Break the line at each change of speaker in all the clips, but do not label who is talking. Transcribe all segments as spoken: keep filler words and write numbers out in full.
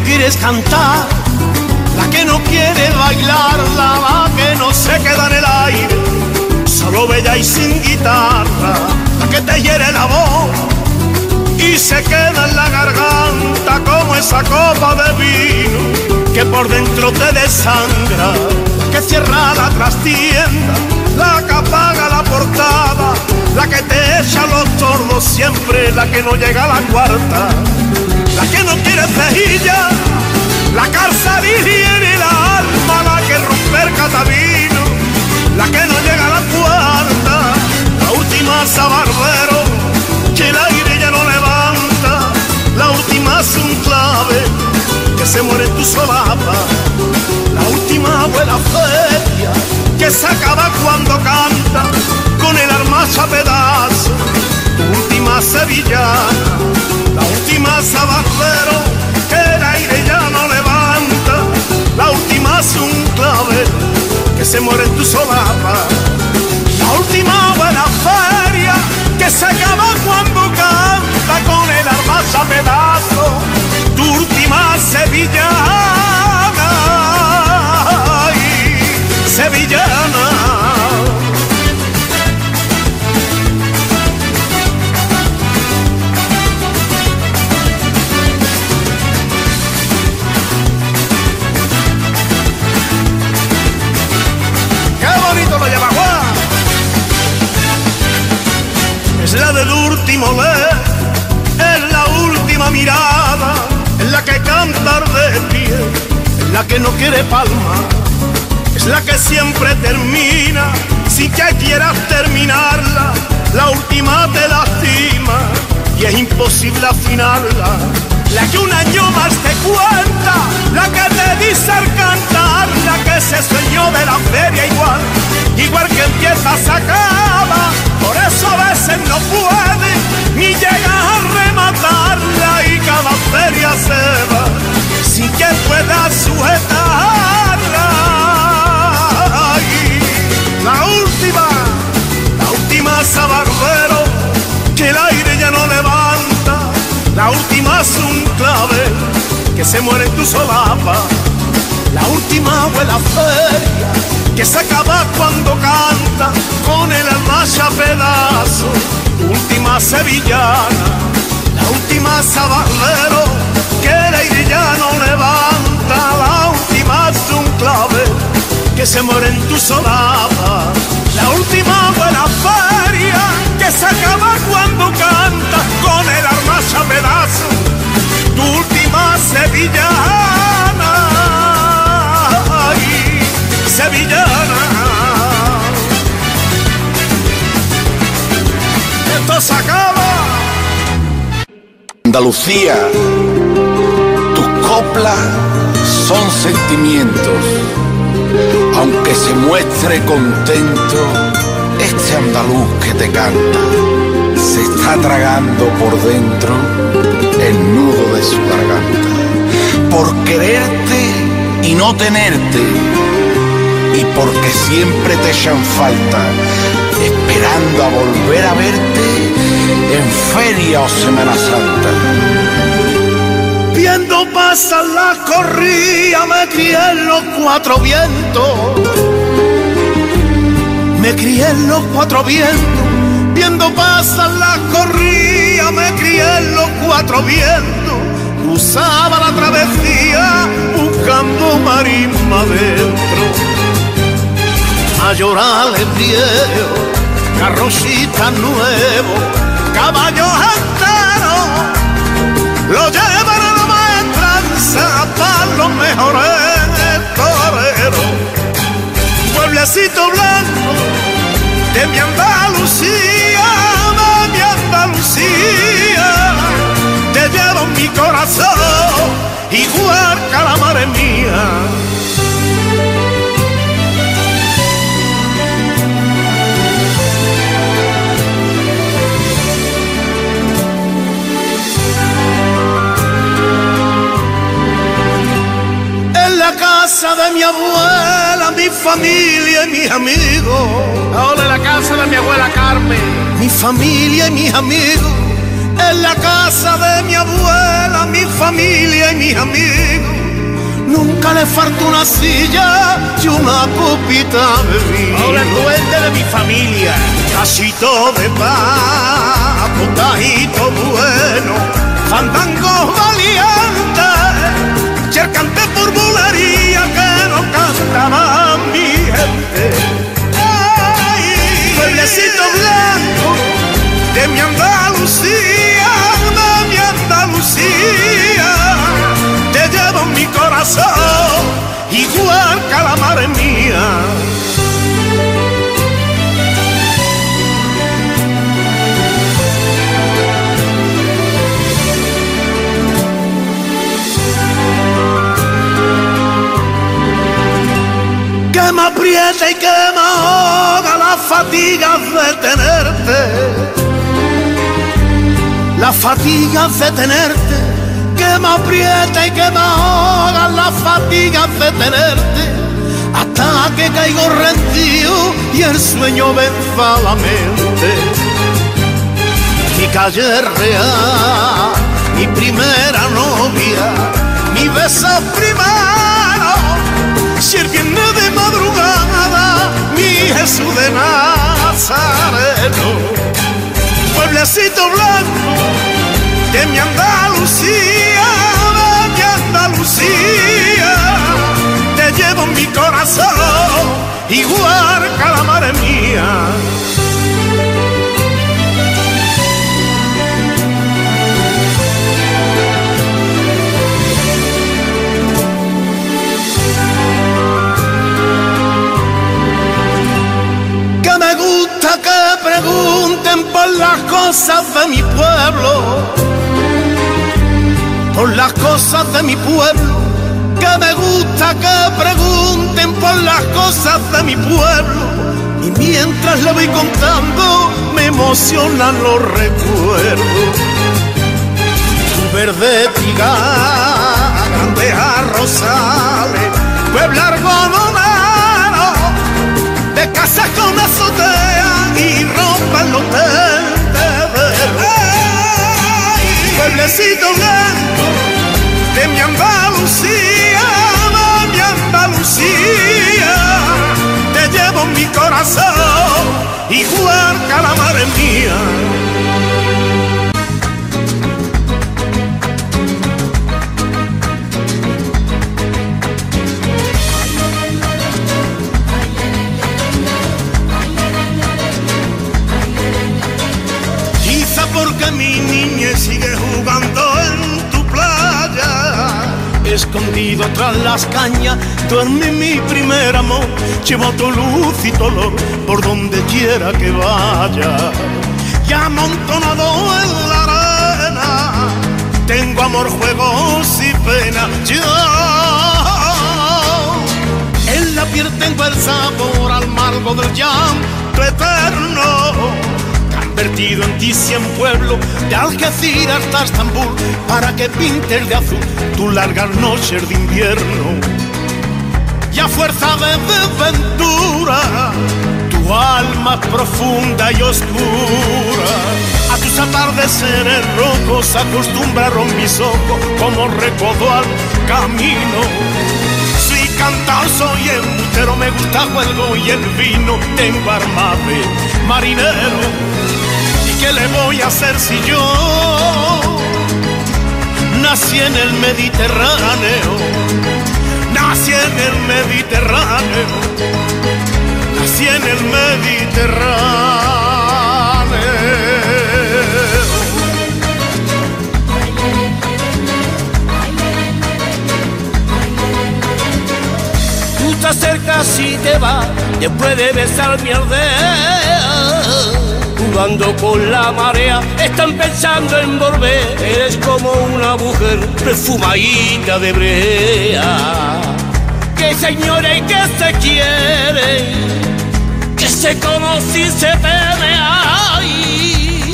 quieres cantar, la que no quiere bailar, la que no se queda en el aire, solo bella y sin guitarra, la que te hiere la voz y se queda en la garganta como esa copa de vino que por dentro te desangra, la que cierra la trastienda, la que apaga la portada, la que te echa los tordos siempre, la que no llega a la cuarta, la que no quiere cejilla, la carcerilia ni la alma, la que rompe el catabino, la que no llega a la cuarta, la última sabarbero, que el aire ya no levanta, la última es un clave, que se muere en tu solapa, la última abuela feria, que se acaba cuando canta, con el arma a pedazo, tu última sevillana, la última sabarbero, que el aire ya no levanta, la última es un clavel, que se muere en tu solapa, la última buena feria, que se acaba cuando canta, con el arma a pedazo, tu última sevillana, ay, sevillana. Es la del último leer, es la última mirada, es la que canta de pie, es la que no quiere palma, es la que siempre termina sin que quieras terminarla, la última te lastima y es imposible afinarla, la que un año más te cuenta, la que te dice al cantar, la que se sueño de la feria igual, igual que empieza se acaba, por eso a veces no puede ni llega a rematarla y cada feria se va sin que pueda sujetarla. Ay, la última, la última sabarbero, que el aire ya no levanta, la última es un clavel, que se muere en tu solapa, la última abuela feria, que se acaba cuando canta, con el alma a pedazo, tu última sevillana, la última sabarbero, que el aire ya no levanta, la última es un clavel, que se muere en tu solapa, la última buena feria, que se acaba cuando canta, con el arma a pedazo, tu última sevillana, ay, sevillana. Esto se acaba.
Andalucía, tus coplas son sentimientos, aunque se muestre contento, este andaluz que te canta se está tragando por dentro el nudo de su garganta, por quererte y no tenerte, y porque siempre te echan falta, esperando a volver a verte en feria o Semana Santa.
Viendo pasar la corrida me crié en los cuatro vientos, me crié en los cuatro vientos, viendo pasar la corrida me crié en los cuatro vientos, cruzaba la travesía buscando marisma adentro, a llorar el viejo, carrocitas nuevos, caballos enteros, lo llevan a la maestranza para los mejores toreros. Pueblecito blanco de mi Andalucía, de mi Andalucía, te llevo en mi corazón, igual que la madre mía. Casa de mi abuela, mi familia y mis amigos.
Ahora en la casa de mi abuela Carmen.
Mi familia y mis amigos, En la casa de mi abuela, mi familia y mis amigos, nunca le falta una silla y una copita de vino.
Ahora cuente de mi familia.
Casito de paz, potajito bueno, fandangos valientes, y el cante por bulería que no cantaba mi gente. Ay, pueblecito blanco de mi Andalucía, de mi Andalucía, te llevo en mi corazón, igual que la madre mía. Que me aprieta y que me ahoga las fatigas de tenerte, las fatigas de tenerte, que me aprieta y que me ahoga las fatigas de tenerte, hasta que caigo rendido y el sueño venza la mente. Mi calle real, mi primera novia, mi beso primero, si el viernes de madrugada, mi Jesús de Nazareno. Pueblecito blanco de mi Andalucía, de mi Andalucía, te llevo en mi corazón, igual que la madre mía. Que pregunten por las cosas de mi pueblo, por las cosas de mi pueblo, que me gusta que pregunten por las cosas de mi pueblo, y mientras le voy contando me emocionan los recuerdos. Tu verde trigal, grandes arrozales, pueblo algodonero, de casas con azotea y ropa en los tendederos. Pueblecito blanco de mi Andalucía, de mi Andalucía, te llevo en mi corazón, igual que la madre mía. Porque mi niñez sigue jugando en tu playa, escondido tras las cañas, duerme mi primer amor. Llevo tu luz y tu olor por donde quiera que vaya, y amontonado en la arena tengo amor, juegos y pena. Yo en la piel tengo el sabor amargo del llanto eterno, vertido en ti cien pueblos, de Algeciras hasta Estambul, para que pintes de azul tus largas noches de invierno. Y a fuerza de desventura, tu alma es profunda y oscura, a tus atardeceres rojos acostumbraron mis ojos como recodo al camino. Soy cantor, soy embustero, me gusta el juego y el vino, tengo arma de marinero. ¿Qué le voy a hacer si yo nací en el Mediterráneo? Nací en el Mediterráneo, nací en el Mediterráneo.
Tú te acercas y te vas, después de besar mi aldea, jugando con la marea, están pensando en volver. Eres como una mujer perfumadita de brea, que se ignora y que se quiere, que se conoce y se teme. Ay,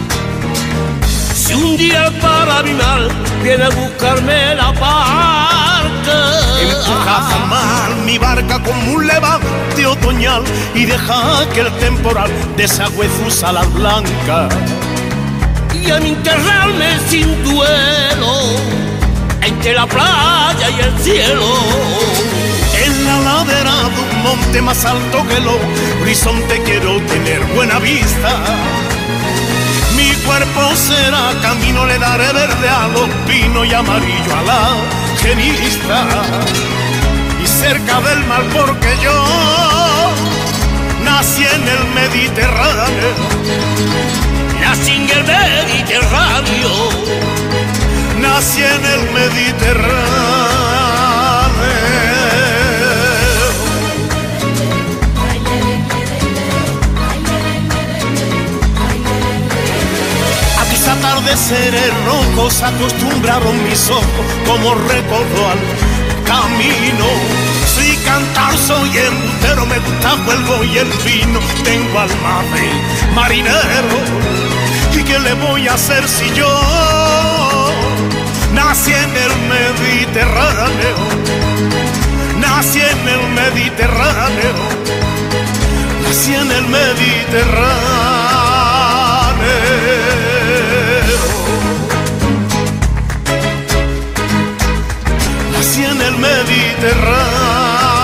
si un día para mi mal viene a buscarme la barca,
empuja a mar mi barca como un levante otoñal y deja que el temporal desagüe sus alas blancas.
a mí enterrarme sin duelo entre la playa y el cielo.
En la ladera de un monte más alto que el horizonte quiero tener buena vista. Mi cuerpo será camino, le daré verde a los pinos y amarillo a la genista. Y cerca del mar porque yo nací en el Mediterráneo.
Nací en el Mediterráneo.
Nací en el Mediterráneo. A mis atardeceres rojos acostumbraron mis ojos como recuerdo al camino. Si cantar soy embustero, me gusta el y el vino. Tengo alma de marinero. ¿Y qué le voy a hacer si yo nací en el Mediterráneo? Nací en el Mediterráneo. Nací en el Mediterráneo. Nací en el Mediterráneo.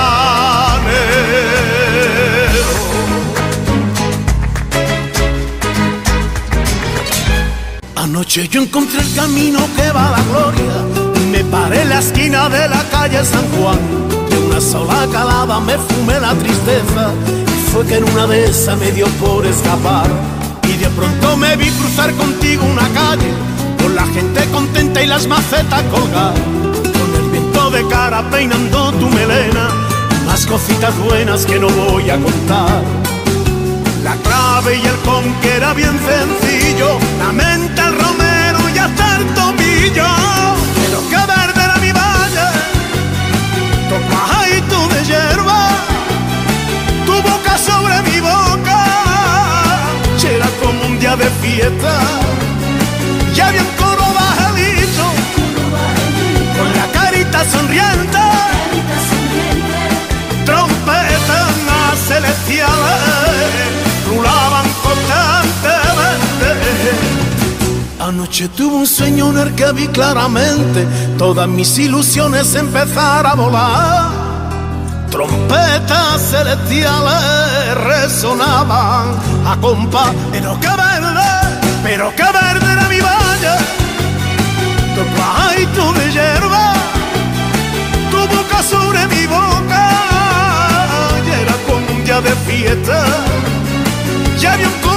Anoche yo encontré el camino que va a la gloria. Me paré en la esquina de la calle San Juan. De una sola calada me fumé la tristeza. Y fue que en una de esas me dio por escapar. Y de pronto me vi cruzar contigo una calle, con la gente contenta y las macetas colgadas, con el viento de cara peinando tu melena. Más cositas buenas que no voy a contar. La clave y el con que era bien sencillo, la menta, el romero y hasta el tomillo. Pero que verde era mi valle, tu pajarito de hierba, tu boca sobre mi boca. Y era como un día de fiesta, y había un coro bajelito, con la carita sonriente, trompetas celestiales rulaban constantemente. Anoche tuve un sueño en el que vi claramente todas mis ilusiones empezar a volar. Trompetas celestiales resonaban a compás. Pero qué verde, pero qué verde era mi valle, tu pajarito de hierba, tu boca sobre mi boca. Y era como un día de fiesta, ya había un